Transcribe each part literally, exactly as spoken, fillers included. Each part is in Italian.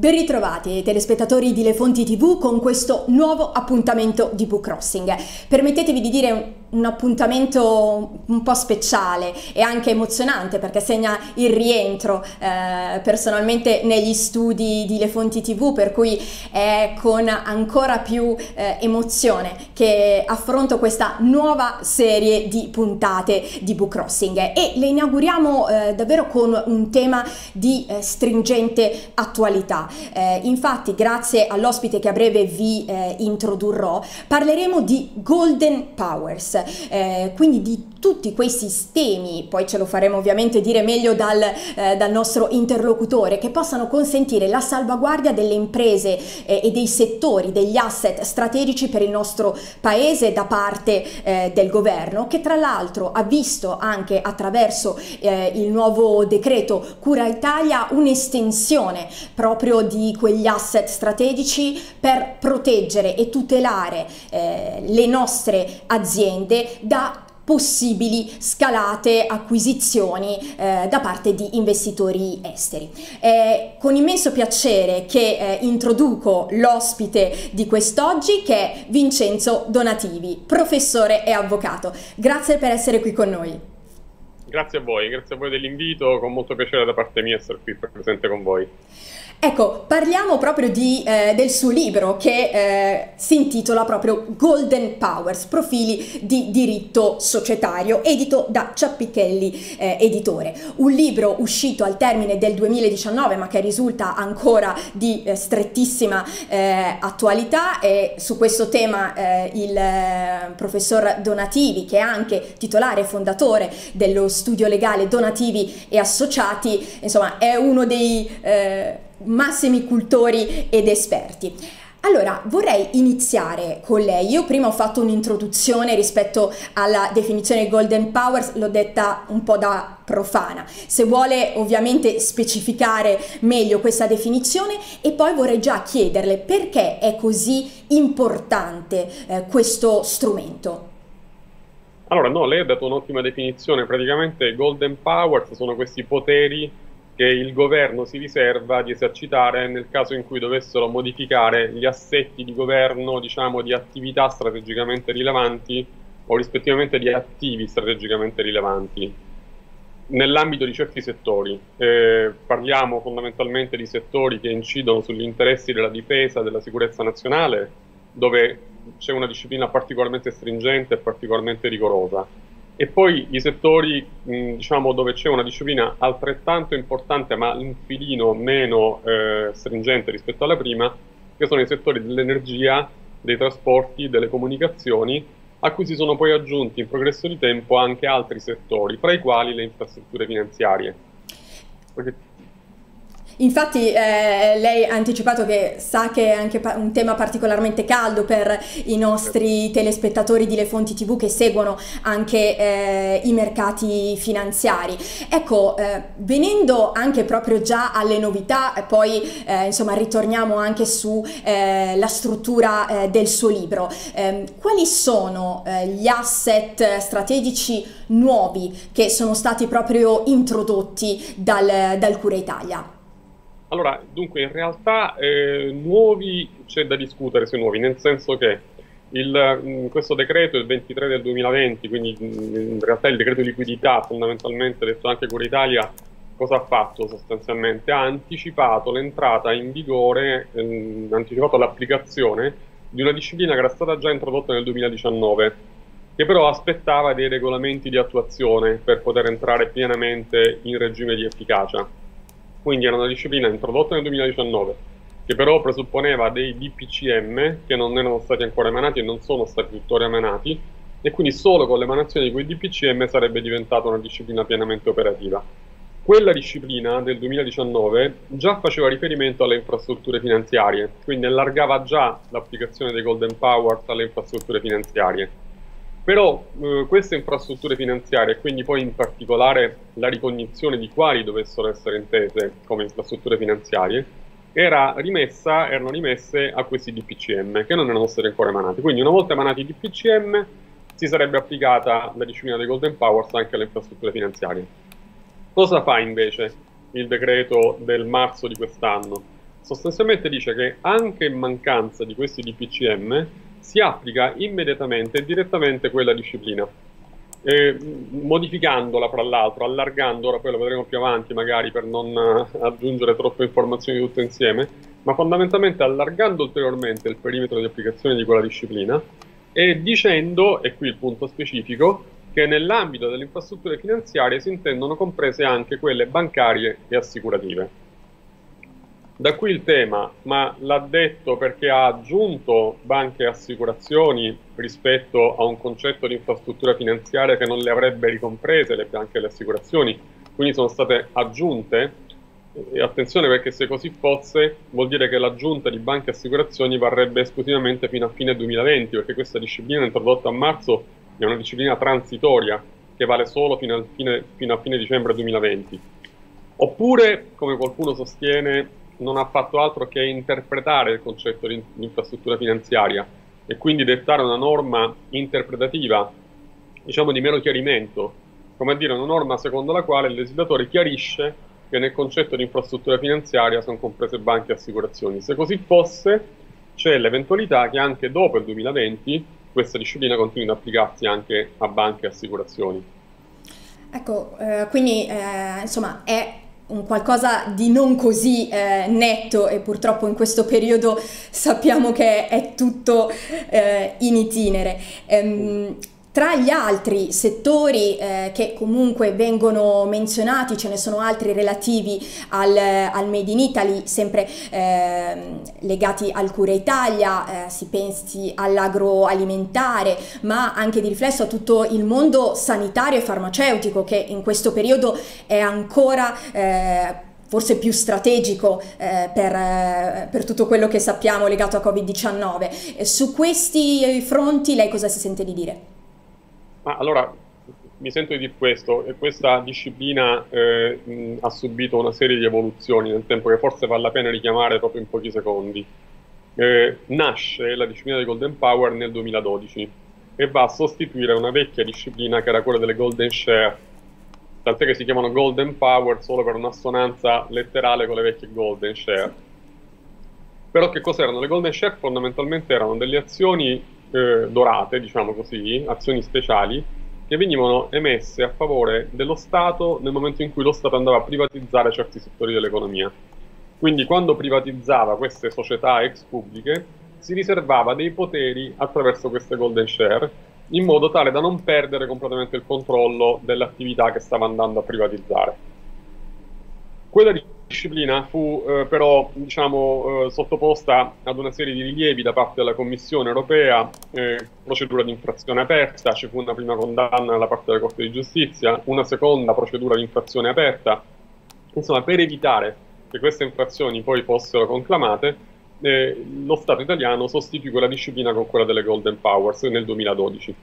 Ben ritrovati telespettatori di Le Fonti tivù con questo nuovo appuntamento di Book Crossing. Permettetevi di dire un, un appuntamento un po' speciale e anche emozionante perché segna il rientro eh, personalmente negli studi di Le Fonti tivù, per cui è con ancora più eh, emozione che affronto questa nuova serie di puntate di Book Crossing e le inauguriamo eh, davvero con un tema di eh, stringente attualità. Eh, infatti, grazie all'ospite che a breve vi eh, introdurrò, parleremo di Golden Powers, eh, quindi di tutti quei sistemi, poi ce lo faremo ovviamente dire meglio dal, eh, dal nostro interlocutore, che possano consentire la salvaguardia delle imprese eh, e dei settori, degli asset strategici per il nostro paese da parte eh, del governo, che tra l'altro ha visto anche attraverso eh, il nuovo decreto Cura Italia un'estensione proprio di quegli asset strategici per proteggere e tutelare eh, le nostre aziende da possibili scalate acquisizioni eh, da parte di investitori esteri. È con immenso piacere che eh, introduco l'ospite di quest'oggi, che è Vincenzo Donativi, professore e avvocato. Grazie per essere qui con noi. Grazie a voi, grazie a voi dell'invito, con molto piacere da parte mia essere qui presente con voi. Ecco, parliamo proprio di, eh, del suo libro che eh, si intitola proprio Golden Powers, profili di diritto societario, edito da Ciappichelli eh, Editore. Un libro uscito al termine del duemiladiciannove ma che risulta ancora di eh, strettissima eh, attualità, e su questo tema eh, il eh, professor Donativi, che è anche titolare e fondatore dello studio legale Donativi e Associati, insomma è uno dei eh, massimi cultori ed esperti. Allora, vorrei iniziare con lei. Io prima ho fatto un'introduzione rispetto alla definizione Golden Powers, l'ho detta un po' da profana. Se vuole ovviamente specificare meglio questa definizione, e poi vorrei già chiederle perché è così importante eh, questo strumento. Allora, no, lei ha dato un'ottima definizione. Praticamente Golden Powers sono questi poteri che il governo si riserva di esercitare nel caso in cui dovessero modificare gli assetti di governo, diciamo, di attività strategicamente rilevanti o rispettivamente di attivi strategicamente rilevanti nell'ambito di certi settori. Eh, parliamo fondamentalmente di settori che incidono sugli interessi della difesa e della sicurezza nazionale, dove c'è una disciplina particolarmente stringente e particolarmente rigorosa. E poi i settori, mh, diciamo, dove c'è una disciplina altrettanto importante ma un filino meno eh, stringente rispetto alla prima, che sono i settori dell'energia, dei trasporti, delle comunicazioni, a cui si sono poi aggiunti in progresso di tempo anche altri settori, fra i quali le infrastrutture finanziarie. Perché Infatti eh, lei ha anticipato che sa che è anche un tema particolarmente caldo per i nostri telespettatori di Le Fonti tivù che seguono anche eh, i mercati finanziari. Ecco, eh, venendo anche proprio già alle novità, e poi eh, insomma ritorniamo anche su eh, la struttura eh, del suo libro. Eh, quali sono eh, gli asset strategici nuovi che sono stati proprio introdotti dal, dal Cura Italia? Allora, dunque, in realtà eh, nuovi c'è da discutere sui nuovi, nel senso che il, mh, questo decreto è il ventitré del duemilaventi, quindi mh, in realtà il decreto di liquidità, fondamentalmente detto anche Cura Italia, cosa ha fatto sostanzialmente? Ha anticipato l'entrata in vigore, ehm, ha anticipato l'applicazione di una disciplina che era stata già introdotta nel duemiladiciannove, che però aspettava dei regolamenti di attuazione per poter entrare pienamente in regime di efficacia. Quindi era una disciplina introdotta nel duemiladiciannove, che però presupponeva dei D P C M che non erano stati ancora emanati e non sono stati tuttora emanati, e quindi solo con l'emanazione di quei D P C M sarebbe diventata una disciplina pienamente operativa. Quella disciplina del duemiladiciannove già faceva riferimento alle infrastrutture finanziarie, quindi allargava già l'applicazione dei Golden Powers alle infrastrutture finanziarie. Però eh, queste infrastrutture finanziarie, e quindi poi in particolare la ricognizione di quali dovessero essere intese come infrastrutture finanziarie, era rimessa, erano rimesse a questi D P C M che non erano stati ancora emanati. Quindi una volta emanati i D P C M si sarebbe applicata la disciplina dei Golden Powers anche alle infrastrutture finanziarie. Cosa fa invece il decreto del marzo di quest'anno? sostanzialmente dice che anche in mancanza di questi D P C M si applica immediatamente e direttamente quella disciplina, eh, modificandola fra l'altro, allargando, ora poi lo vedremo più avanti magari per non uh, aggiungere troppe informazioni tutte insieme, ma fondamentalmente allargando ulteriormente il perimetro di applicazione di quella disciplina e dicendo, e qui il punto specifico, che nell'ambito delle infrastrutture finanziarie si intendono comprese anche quelle bancarie e assicurative. Da qui il tema, ma l'ha detto perché ha aggiunto banche e assicurazioni rispetto a un concetto di infrastruttura finanziaria che non le avrebbe ricomprese le banche e le assicurazioni, quindi sono state aggiunte. E attenzione, perché se così fosse vuol dire che l'aggiunta di banche e assicurazioni varrebbe esclusivamente fino a fine duemilaventi, perché questa disciplina introdotta a marzo è una disciplina transitoria che vale solo fino, al fine, fino a fine dicembre duemilaventi. Oppure, come qualcuno sostiene, non ha fatto altro che interpretare il concetto di infrastruttura finanziaria e quindi dettare una norma interpretativa, diciamo di mero chiarimento, come a dire una norma secondo la quale il legislatore chiarisce che nel concetto di infrastruttura finanziaria sono comprese banche e assicurazioni. Se così fosse, c'è l'eventualità che anche dopo il duemilaventi questa disciplina continui ad applicarsi anche a banche e assicurazioni. Ecco, eh, quindi eh, insomma è un qualcosa di non così eh, netto, e purtroppo in questo periodo sappiamo che è tutto eh, in itinere. Ehm, Tra gli altri settori eh, che comunque vengono menzionati, ce ne sono altri relativi al, al Made in Italy, sempre eh, legati al Cura Italia, eh, si pensi all'agroalimentare, ma anche di riflesso a tutto il mondo sanitario e farmaceutico, che in questo periodo è ancora eh, forse più strategico eh, per, eh, per tutto quello che sappiamo legato a Covid diciannove. Eh, su questi fronti lei cosa si sente di dire? Ma allora, mi sento di dire questo, e questa disciplina eh, mh, ha subito una serie di evoluzioni nel tempo che forse vale la pena richiamare proprio in pochi secondi. Eh, nasce la disciplina di Golden Power nel duemiladodici e va a sostituire una vecchia disciplina che era quella delle Golden Share, tant'è che si chiamano Golden Power solo per un'assonanza letterale con le vecchie Golden Share. Però che cos'erano? Le Golden Share fondamentalmente erano delle azioni Eh, dorate, diciamo così, azioni speciali che venivano emesse a favore dello Stato nel momento in cui lo Stato andava a privatizzare certi settori dell'economia. Quindi quando privatizzava queste società ex pubbliche si riservava dei poteri attraverso queste golden share in modo tale da non perdere completamente il controllo dell'attività che stava andando a privatizzare. Quella disciplina fu eh, però diciamo, eh, sottoposta ad una serie di rilievi da parte della Commissione europea, eh, procedura di infrazione aperta, ci fu una prima condanna da parte della Corte di Giustizia, una seconda procedura di infrazione aperta. Insomma, per evitare che queste infrazioni poi fossero conclamate, eh, lo Stato italiano sostituì quella disciplina con quella delle Golden Powers nel duemiladodici.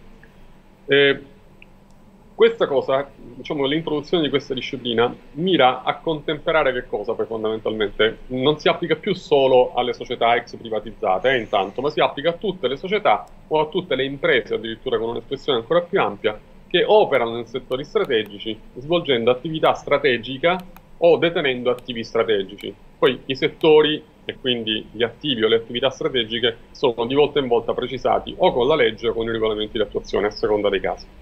Eh, Questa cosa, diciamo, l'introduzione di questa disciplina mira a contemperare che cosa poi fondamentalmente? Non si applica più solo alle società ex privatizzate, eh, intanto, ma si applica a tutte le società o a tutte le imprese, addirittura con un'espressione ancora più ampia, che operano in settori strategici, svolgendo attività strategica o detenendo attivi strategici. Poi i settori, e quindi gli attivi o le attività strategiche, sono di volta in volta precisati o con la legge o con i regolamenti di attuazione, a seconda dei casi.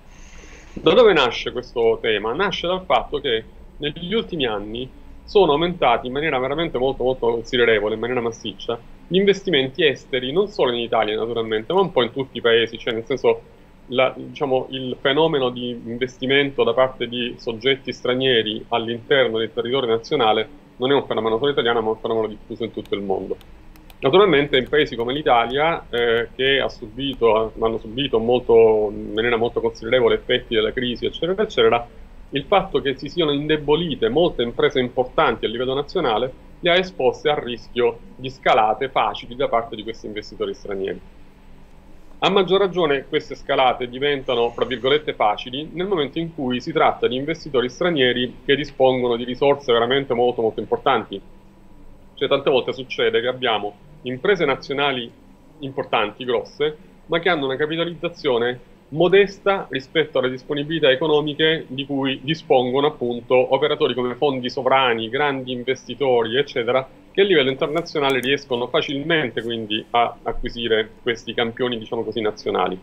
Da dove nasce questo tema? Nasce dal fatto che negli ultimi anni sono aumentati in maniera veramente molto molto considerevole, in maniera massiccia, gli investimenti esteri, non solo in Italia naturalmente, ma un po' in tutti i paesi, cioè nel senso la, diciamo, il fenomeno di investimento da parte di soggetti stranieri all'interno del territorio nazionale non è un fenomeno solo italiano, ma un fenomeno diffuso in tutto il mondo. Naturalmente in paesi come l'Italia, eh, che ha subito, hanno subito molto, in maniera molto considerevole effetti della crisi, eccetera, eccetera, il fatto che si siano indebolite molte imprese importanti a livello nazionale le ha esposte al rischio di scalate facili da parte di questi investitori stranieri. A maggior ragione queste scalate diventano, tra virgolette, facili nel momento in cui si tratta di investitori stranieri che dispongono di risorse veramente molto molto importanti. Cioè tante volte succede che abbiamo imprese nazionali importanti, grosse, ma che hanno una capitalizzazione modesta rispetto alle disponibilità economiche di cui dispongono appunto operatori come fondi sovrani, grandi investitori, eccetera, che che a livello internazionale riescono facilmente quindi a acquisire questi campioni, diciamo così, nazionali.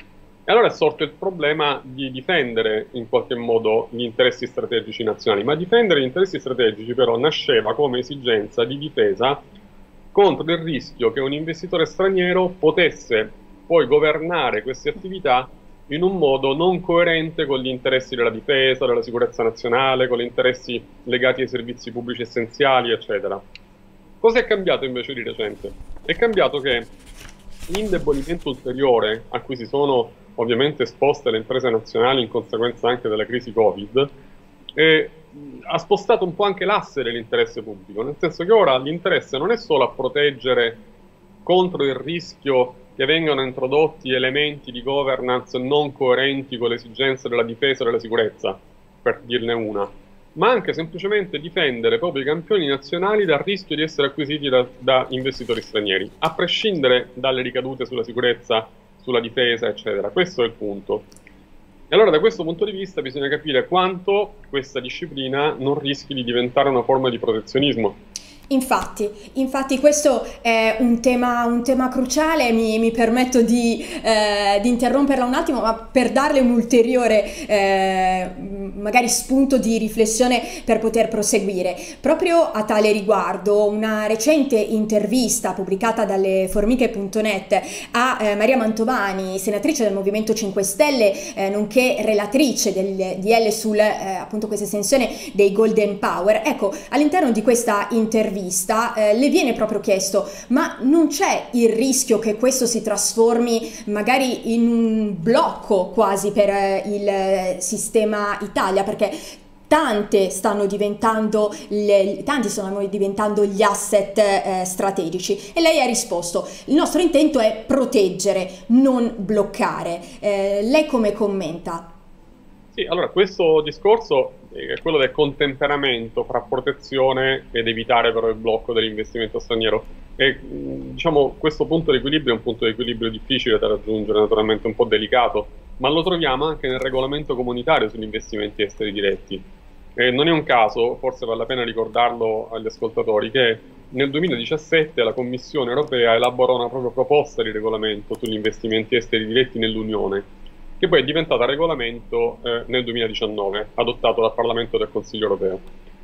E allora è sorto il problema di difendere in qualche modo gli interessi strategici nazionali, ma difendere gli interessi strategici però nasceva come esigenza di difesa contro il rischio che un investitore straniero potesse poi governare queste attività in un modo non coerente con gli interessi della difesa, della sicurezza nazionale, con gli interessi legati ai servizi pubblici essenziali, eccetera. Cosa è cambiato invece di recente? È cambiato che l'indebolimento ulteriore a cui si sono ovviamente esposte le imprese nazionali in conseguenza anche della crisi Covid eh, ha spostato un po' anche l'asse dell'interesse pubblico, nel senso che ora l'interesse non è solo a proteggere contro il rischio che vengano introdotti elementi di governance non coerenti con le esigenze della difesa e della sicurezza, per dirne una, ma anche semplicemente difendere proprio i campioni nazionali dal rischio di essere acquisiti da, da investitori stranieri, a prescindere dalle ricadute sulla sicurezza, sulla difesa, eccetera. Questo è il punto. E allora da questo punto di vista bisogna capire quanto questa disciplina non rischi di diventare una forma di protezionismo. Infatti, infatti questo è un tema, un tema cruciale, mi, mi permetto di, eh, di interromperla un attimo, ma per darle un ulteriore eh, magari spunto di riflessione per poter proseguire. Proprio a tale riguardo, una recente intervista pubblicata dalle formiche punto net a eh, Maria Mantovani, senatrice del Movimento cinque Stelle, eh, nonché relatrice del D L sul eh, appunto questa estensione dei Golden Power. Ecco, all'interno di questa intervista Eh, le viene proprio chiesto: ma non c'è il rischio che questo si trasformi magari in un blocco quasi per eh, il sistema Italia, perché tante stanno diventando le, tanti stanno diventando gli asset eh, strategici? E lei ha risposto: il nostro intento è proteggere, non bloccare. Eh, lei come commenta? Sì, allora questo discorso è quello del contemperamento fra protezione ed evitare però il blocco dell'investimento straniero. E diciamo questo punto di equilibrio è un punto di equilibrio difficile da raggiungere, naturalmente un po' delicato, ma lo troviamo anche nel regolamento comunitario sugli investimenti esteri diretti. E non è un caso, forse vale la pena ricordarlo agli ascoltatori, che nel duemiladiciassette la Commissione europea elaborò una propria proposta di regolamento sugli investimenti esteri diretti nell'Unione, che poi è diventata regolamento eh, nel duemiladiciannove, adottato dal Parlamento e dal Consiglio europeo.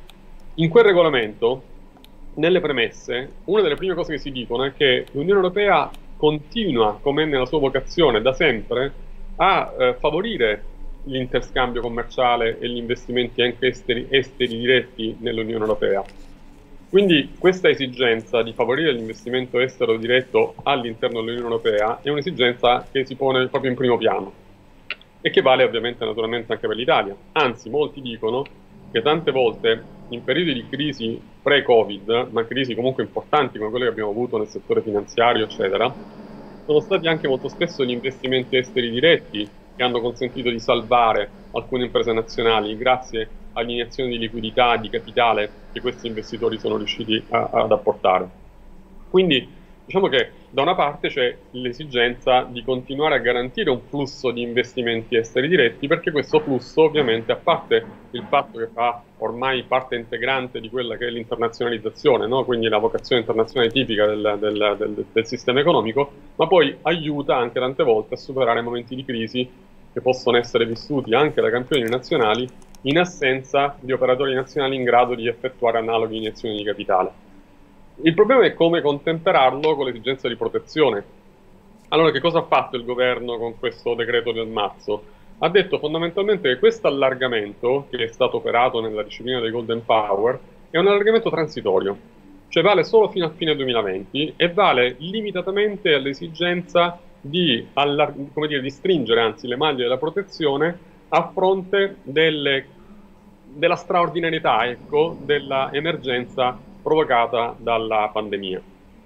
In quel regolamento, nelle premesse, una delle prime cose che si dicono è che l'Unione Europea continua, come è nella sua vocazione da sempre, a eh, favorire l'interscambio commerciale e gli investimenti anche esteri, esteri diretti nell'Unione Europea. Quindi questa esigenza di favorire l'investimento estero diretto all'interno dell'Unione Europea è un'esigenza che si pone proprio in primo piano e che vale ovviamente naturalmente anche per l'Italia. Anzi, molti dicono che tante volte in periodi di crisi pre-Covid, ma crisi comunque importanti come quelle che abbiamo avuto nel settore finanziario, eccetera, sono stati anche molto spesso gli investimenti esteri diretti che hanno consentito di salvare alcune imprese nazionali grazie all'iniezione di liquidità, di capitale che questi investitori sono riusciti a, ad apportare. Quindi diciamo che da una parte c'è l'esigenza di continuare a garantire un flusso di investimenti esteri diretti, perché questo flusso ovviamente, a parte il fatto che fa ormai parte integrante di quella che è l'internazionalizzazione, no? Quindi la vocazione internazionale tipica del, del, del, del sistema economico, ma poi aiuta anche tante volte a superare momenti di crisi che possono essere vissuti anche da campioni nazionali in assenza di operatori nazionali in grado di effettuare analoghe iniezioni di capitale. Il problema è come contemperarlo con l'esigenza di protezione. Allora, che cosa ha fatto il governo con questo decreto del marzo? Ha detto fondamentalmente che questo allargamento, che è stato operato nella disciplina dei Golden Power, è un allargamento transitorio, cioè vale solo fino a fine duemilaventi e vale limitatamente all'esigenza di, come dire, di stringere anzi le maglie della protezione a fronte delle, della straordinarietà, ecco, della emergenza provocata dalla pandemia.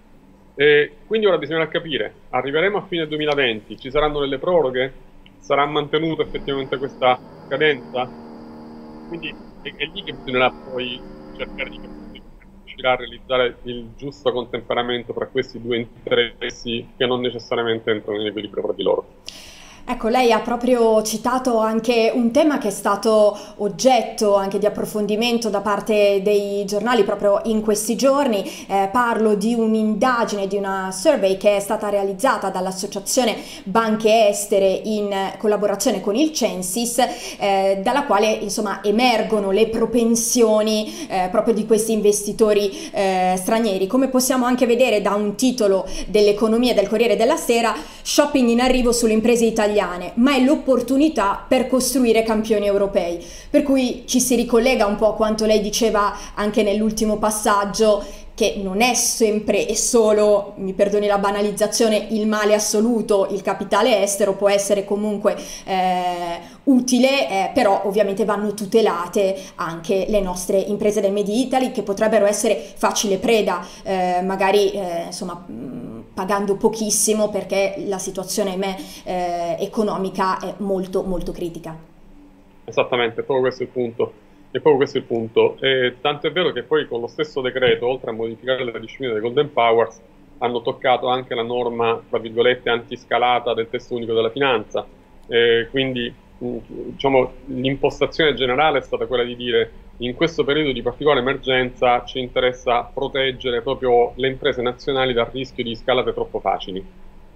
E quindi ora bisognerà capire: arriveremo a fine duemilaventi, ci saranno delle proroghe, sarà mantenuta effettivamente questa cadenza? Quindi è, è lì che bisognerà poi cercare di riuscire a realizzare il giusto contemperamento tra questi due interessi che non necessariamente entrano in equilibrio fra di loro. Ecco, lei ha proprio citato anche un tema che è stato oggetto anche di approfondimento da parte dei giornali proprio in questi giorni. Eh, parlo di un'indagine, di una survey che è stata realizzata dall'Associazione Banche Estere in collaborazione con il Censis, eh, dalla quale insomma emergono le propensioni eh, proprio di questi investitori eh, stranieri. Come possiamo anche vedere da un titolo dell'Economia del Corriere della Sera, shopping in arrivo sulle imprese italiane, ma è l'opportunità per costruire campioni europei. Per cui ci si ricollega un po' a quanto lei diceva anche nell'ultimo passaggio, che non è sempre e solo, mi perdoni la banalizzazione, il male assoluto. Il capitale estero può essere comunque eh, utile, eh, però ovviamente vanno tutelate anche le nostre imprese del Made in Italy, che potrebbero essere facile preda, eh, magari eh, insomma mh, pagando pochissimo, perché la situazione ahimè eh, economica è molto molto critica. Esattamente, proprio questo è il punto. E proprio questo è il punto. E tanto è vero che poi con lo stesso decreto, oltre a modificare la disciplina dei Golden Powers, hanno toccato anche la norma, tra virgolette, antiscalata del testo unico della finanza. E quindi diciamo, l'impostazione generale è stata quella di dire: in questo periodo di particolare emergenza ci interessa proteggere proprio le imprese nazionali dal rischio di scalate troppo facili.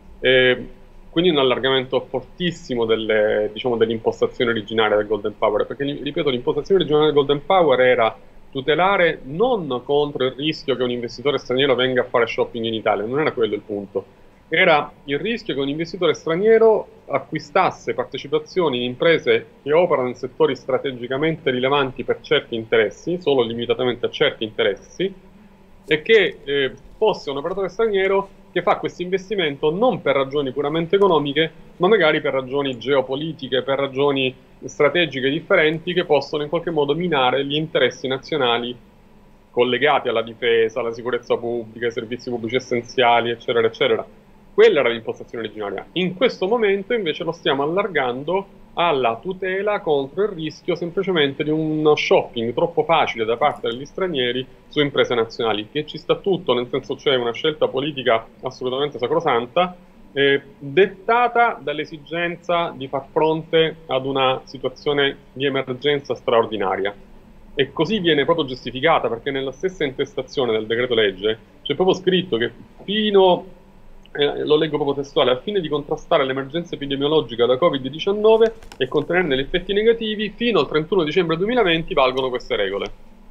E quindi un allargamento fortissimo delle, diciamo, dell'impostazione originaria del Golden Power, perché, ripeto, l'impostazione originaria del Golden Power era tutelare non contro il rischio che un investitore straniero venga a fare shopping in Italia, non era quello il punto, era il rischio che un investitore straniero acquistasse partecipazioni in imprese che operano in settori strategicamente rilevanti per certi interessi, solo limitatamente a certi interessi, e che eh, fosse un operatore straniero che fa questo investimento non per ragioni puramente economiche, ma magari per ragioni geopolitiche, per ragioni strategiche differenti, che possono in qualche modo minare gli interessi nazionali collegati alla difesa, alla sicurezza pubblica, ai servizi pubblici essenziali, eccetera, eccetera. Quella era l'impostazione originaria. In questo momento invece lo stiamo allargando alla tutela contro il rischio semplicemente di uno shopping troppo facile da parte degli stranieri su imprese nazionali, che ci sta tutto, nel senso c'è una scelta politica assolutamente sacrosanta, eh, dettata dall'esigenza di far fronte ad una situazione di emergenza straordinaria. E così viene proprio giustificata, perché nella stessa intestazione del decreto legge c'è proprio scritto che fino... Eh, lo leggo proprio testuale: al fine di contrastare l'emergenza epidemiologica da Covid diciannove e contenerne gli effetti negativi, fino al trentuno dicembre duemilaventi valgono queste regole.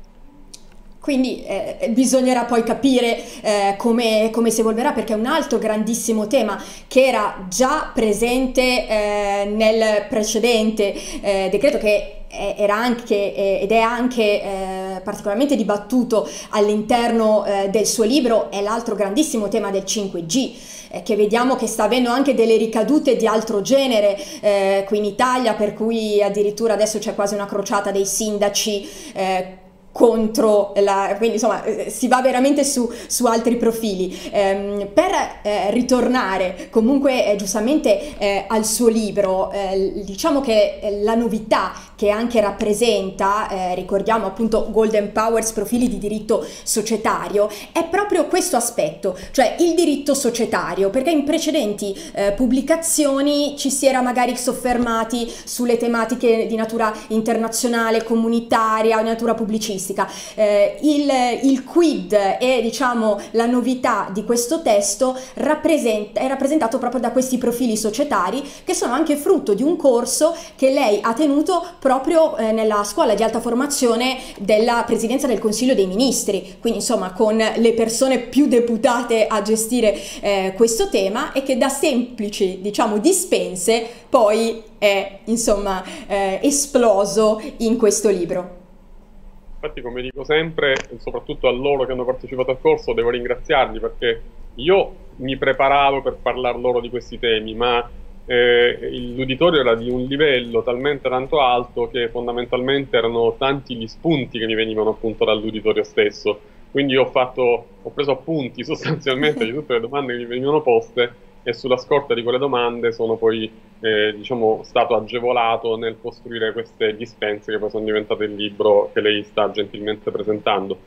Quindi eh, bisognerà poi capire eh, come, come si evolverà, perché è un altro grandissimo tema che era già presente eh, nel precedente eh, decreto, che era anche eh, ed è anche eh, particolarmente dibattuto all'interno eh, del suo libro. È l'altro grandissimo tema del cinque G, eh, che vediamo che sta avendo anche delle ricadute di altro genere eh, qui in Italia, per cui addirittura adesso c'è quasi una crociata dei sindaci eh, contro la, quindi insomma si va veramente su, su altri profili. Ehm, per eh, ritornare comunque eh, giustamente eh, al suo libro, eh, diciamo che la novità che anche rappresenta, eh, ricordiamo appunto Golden Powers, profili di diritto societario, è proprio questo aspetto, cioè il diritto societario, perché in precedenti eh, pubblicazioni ci si era magari soffermati sulle tematiche di natura internazionale, comunitaria, di natura pubblicistica. Eh, il, il quid e diciamo la novità di questo testo rappresenta, è rappresentato proprio da questi profili societari, che sono anche frutto di un corso che lei ha tenuto proprio eh, nella scuola di alta formazione della Presidenza del Consiglio dei Ministri, quindi insomma con le persone più deputate a gestire eh, questo tema, e che da semplici diciamo dispense poi è insomma eh, esploso in questo libro. Infatti, come dico sempre, soprattutto a loro che hanno partecipato al corso, devo ringraziarli, perché io mi preparavo per parlare loro di questi temi, ma eh, l'uditorio era di un livello talmente tanto alto che fondamentalmente erano tanti gli spunti che mi venivano appunto dall'uditorio stesso. Quindi ho, fatto, ho preso appunti sostanzialmente di tutte le domande che mi venivano poste, e sulla scorta di quelle domande sono poi eh, diciamo, stato agevolato nel costruire queste dispense che poi sono diventate il libro che lei sta gentilmente presentando.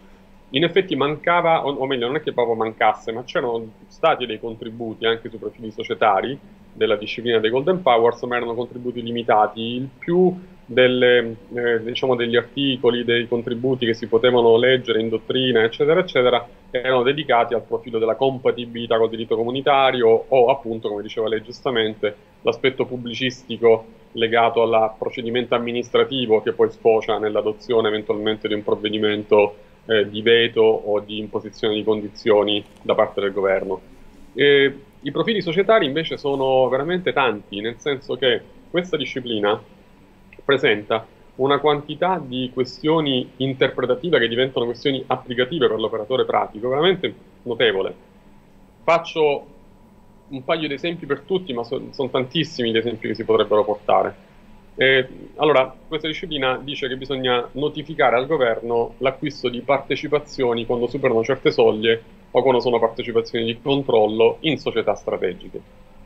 in effetti mancava, o, o meglio, non è che proprio mancasse, ma c'erano stati dei contributi anche sui profili societari della disciplina dei Golden Powers, ma erano contributi limitati. Il più delle, eh, diciamo degli articoli, dei contributi che si potevano leggere in dottrina, eccetera, eccetera, erano dedicati al profilo della compatibilità col diritto comunitario o appunto, come diceva lei giustamente, l'aspetto pubblicistico legato al procedimento amministrativo che poi sfocia nell'adozione eventualmente di un provvedimento eh, di veto o di imposizione di condizioni da parte del governo. E i profili societari invece sono veramente tanti, nel senso che questa disciplina presenta una quantità di questioni interpretative che diventano questioni applicative per l'operatore pratico, veramente notevole. Faccio un paio di esempi per tutti, ma so, sono tantissimi gli esempi che si potrebbero portare. Eh, allora, questa disciplina dice che bisogna notificare al governo l'acquisto di partecipazioni quando superano certe soglie o quando sono partecipazioni di controllo in società strategiche.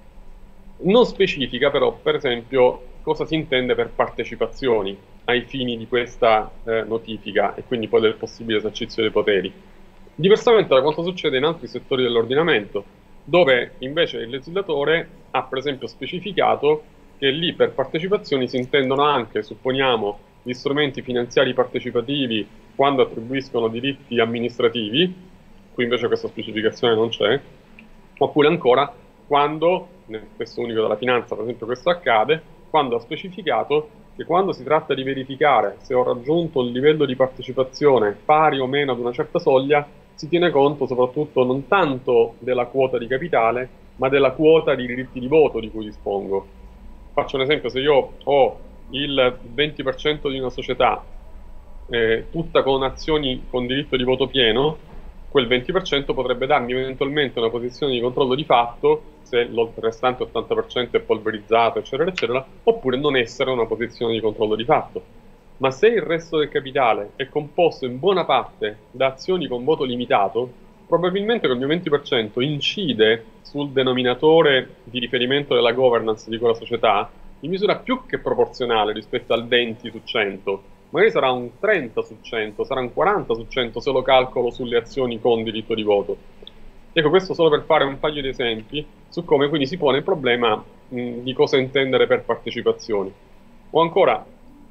Non specifica però, per esempio, cosa si intende per partecipazioni ai fini di questa eh, notifica e quindi poi del possibile esercizio dei poteri. Diversamente da quanto succede in altri settori dell'ordinamento, dove invece il legislatore ha per esempio specificato che lì per partecipazioni si intendono anche, supponiamo, gli strumenti finanziari partecipativi quando attribuiscono diritti amministrativi, qui invece questa specificazione non c'è, oppure ancora quando, nel testo unico della finanza per esempio questo accade, quando ha specificato che quando si tratta di verificare se ho raggiunto un livello di partecipazione pari o meno ad una certa soglia, si tiene conto soprattutto non tanto della quota di capitale, ma della quota di diritti di voto di cui dispongo. Faccio un esempio: se io ho il venti per cento di una società eh, tutta con azioni con diritto di voto pieno, quel venti per cento potrebbe darmi eventualmente una posizione di controllo di fatto se il restante ottanta per cento è polverizzato, eccetera, eccetera, oppure non essere una posizione di controllo di fatto. Ma se il resto del capitale è composto in buona parte da azioni con voto limitato, probabilmente quel mio venti per cento incide sul denominatore di riferimento della governance di quella società in misura più che proporzionale rispetto al venti su cento. Magari sarà un trenta su cento, sarà un quaranta su cento se lo calcolo sulle azioni con diritto di voto. Ecco, questo solo per fare un paio di esempi su come quindi si pone il problema mh, di cosa intendere per partecipazioni. O ancora,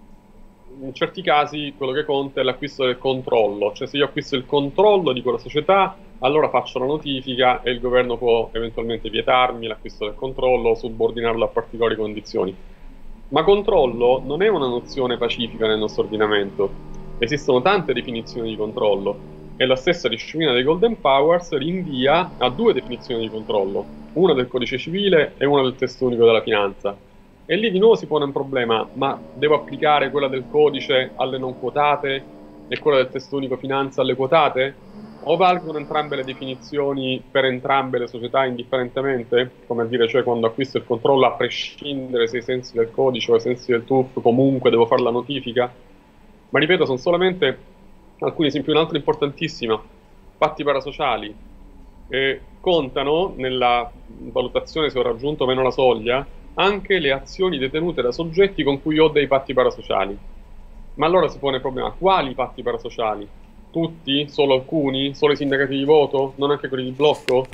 in certi casi quello che conta è l'acquisto del controllo, cioè se io acquisto il controllo di quella società, allora faccio la notifica e il governo può eventualmente vietarmi l'acquisto del controllo o subordinarlo a particolari condizioni. Ma controllo non è una nozione pacifica nel nostro ordinamento. Esistono tante definizioni di controllo e la stessa disciplina dei Golden Powers rinvia a due definizioni di controllo, una del codice civile e una del testo unico della finanza. E lì di nuovo si pone un problema: ma devo applicare quella del codice alle non quotate e quella del testo unico finanza alle quotate? O valgono entrambe le definizioni per entrambe le società indifferentemente? Come a dire, cioè quando acquisto il controllo, a prescindere se ai sensi del codice o ai sensi del T U F, comunque devo fare la notifica? Ma ripeto, sono solamente alcuni esempi. Un altro importantissimo: patti parasociali. Eh, contano nella valutazione se ho raggiunto o meno la soglia anche le azioni detenute da soggetti con cui ho dei patti parasociali. Ma allora si pone il problema: quali patti parasociali? Tutti? Solo alcuni? Solo i sindacati di voto? Non anche quelli di blocco?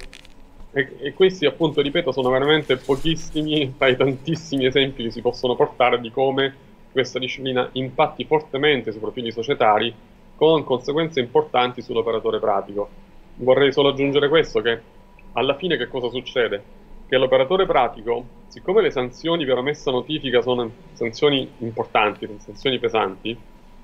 E, e questi, appunto, ripeto, sono veramente pochissimi tra i tantissimi esempi che si possono portare di come questa disciplina impatti fortemente sui profili societari, con conseguenze importanti sull'operatore pratico. Vorrei solo aggiungere questo, che alla fine che cosa succede? Che l'operatore pratico, siccome le sanzioni per omessa notifica sono sanzioni importanti, sanzioni pesanti,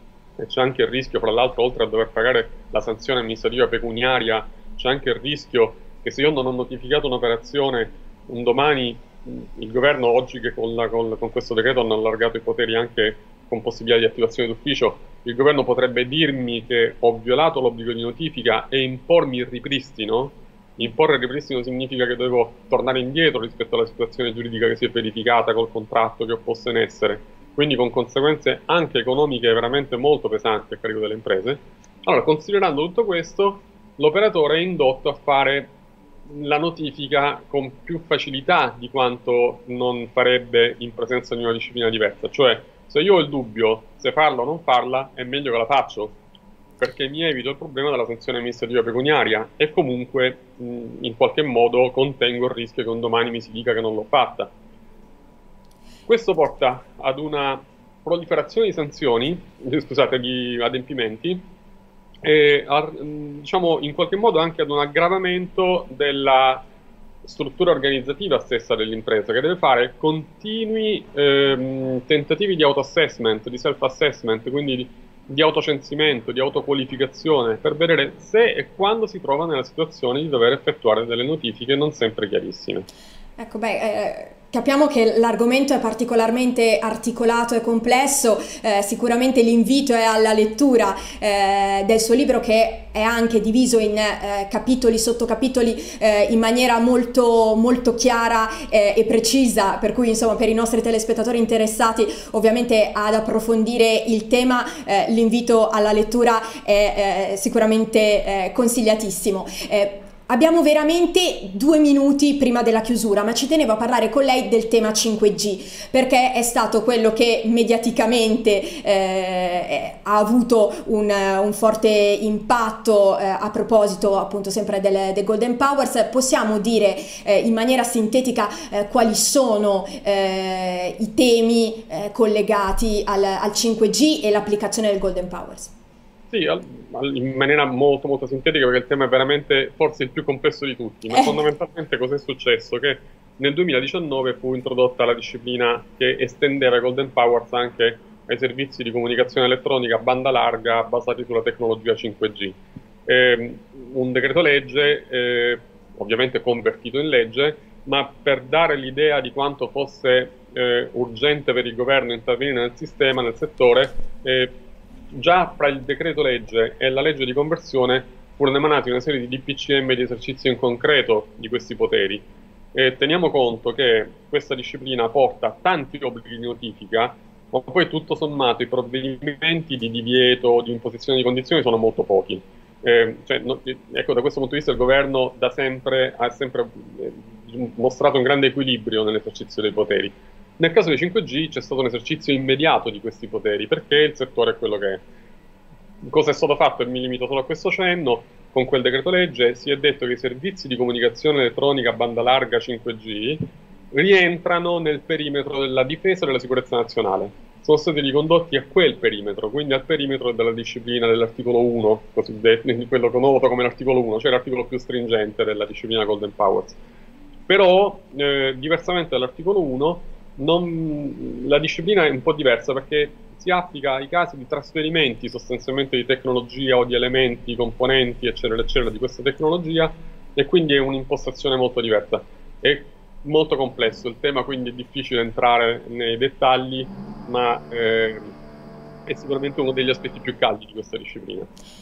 e c'è anche il rischio, fra l'altro, oltre a dover pagare la sanzione amministrativa pecuniaria, c'è anche il rischio che se io non ho notificato un'operazione, un domani il governo, oggi che con, la, con, con questo decreto hanno allargato i poteri anche con possibilità di attivazione d'ufficio, il governo potrebbe dirmi che ho violato l'obbligo di notifica e impormi il ripristino. Imporre il ripristino significa che devo tornare indietro rispetto alla situazione giuridica che si è verificata col contratto che ho posto in essere, quindi con conseguenze anche economiche veramente molto pesanti a carico delle imprese. Allora, considerando tutto questo, l'operatore è indotto a fare la notifica con più facilità di quanto non farebbe in presenza di una disciplina diversa. Cioè, se io ho il dubbio se farla o non farla, è meglio che la faccio. perché mi evito il problema della sanzione amministrativa pecuniaria e comunque mh, in qualche modo contengo il rischio che un domani mi si dica che non l'ho fatta. Questo porta ad una proliferazione di sanzioni, scusate, di adempimenti, e a, diciamo in qualche modo anche ad un aggravamento della struttura organizzativa stessa dell'impresa, che deve fare continui ehm, tentativi di auto-assessment, di self-assessment, quindi di, di autocensimento, di autoqualificazione, per vedere se e quando si trova nella situazione di dover effettuare delle notifiche non sempre chiarissime. Ecco, beh, eh, capiamo che l'argomento è particolarmente articolato e complesso, eh, sicuramente l'invito è alla lettura eh, del suo libro, che è anche diviso in eh, capitoli, sottocapitoli eh, in maniera molto, molto chiara eh, e precisa, per cui insomma per i nostri telespettatori interessati ovviamente ad approfondire il tema eh, l'invito alla lettura è eh, sicuramente eh, consigliatissimo. Eh, Abbiamo veramente due minuti prima della chiusura, ma ci tenevo a parlare con lei del tema cinque G, perché è stato quello che mediaticamente eh, ha avuto un, un forte impatto eh, a proposito appunto sempre del, del Golden Powers. Possiamo dire eh, in maniera sintetica eh, quali sono eh, i temi eh, collegati al, al cinque G e l'applicazione del Golden Powers? Sì, in maniera molto molto sintetica, perché il tema è veramente forse il più complesso di tutti, ma eh. fondamentalmente cos'è successo? Che nel duemiladiciannove fu introdotta la disciplina che estendeva i Golden Powers anche ai servizi di comunicazione elettronica a banda larga basati sulla tecnologia cinque G. Eh, un decreto legge, eh, ovviamente convertito in legge, ma per dare l'idea di quanto fosse eh, urgente per il governo intervenire nel sistema, nel settore, eh, già fra il decreto legge e la legge di conversione furono emanati una serie di D P C M di esercizio in concreto di questi poteri. E teniamo conto che questa disciplina porta tanti obblighi di notifica, ma poi tutto sommato i provvedimenti di divieto, di imposizione di condizioni sono molto pochi. Eh, cioè, no, ecco, da questo punto di vista il governo da sempre ha sempre eh, mostrato un grande equilibrio nell'esercizio dei poteri. Nel caso dei cinque G c'è stato un esercizio immediato di questi poteri, perché il settore è quello che è. Cosa è stato fatto? E mi limito solo a questo cenno. Con quel decreto legge si è detto che i servizi di comunicazione elettronica a banda larga cinque G rientrano nel perimetro della difesa e della sicurezza nazionale. Sono stati ricondotti a quel perimetro, quindi al perimetro della disciplina dell'articolo uno, cosiddetto, quello che noto come l'articolo uno, cioè l'articolo più stringente della disciplina Golden Powers. Però, eh, diversamente dall'articolo uno, Non, la disciplina è un po' diversa, perché si applica ai casi di trasferimenti sostanzialmente di tecnologia o di elementi, componenti, eccetera, eccetera, di questa tecnologia, e quindi è un'impostazione molto diversa. È molto complesso il tema, quindi è difficile entrare nei dettagli, ma eh, è sicuramente uno degli aspetti più caldi di questa disciplina.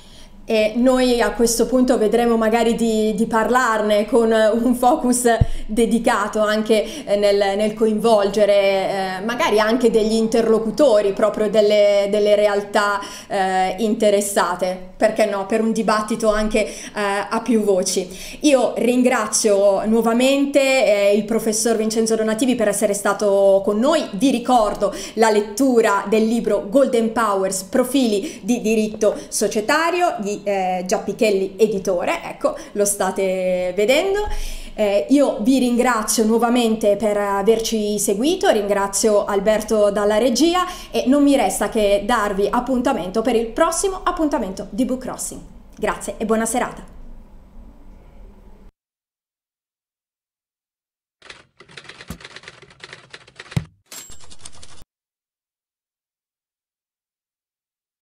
E noi a questo punto vedremo magari di, di parlarne con un focus dedicato anche nel, nel coinvolgere eh, magari anche degli interlocutori, proprio delle, delle realtà eh, interessate, perché no, per un dibattito anche eh, a più voci. Io ringrazio nuovamente eh, il professor Vincenzo Donativi per essere stato con noi. Vi ricordo la lettura del libro Golden Powers, profili di diritto societario di Eh, Giappichelli editore, ecco, lo state vedendo. Eh, io vi ringrazio nuovamente per averci seguito, ringrazio Alberto dalla regia e non mi resta che darvi appuntamento per il prossimo appuntamento di Book Crossing. Grazie e buona serata.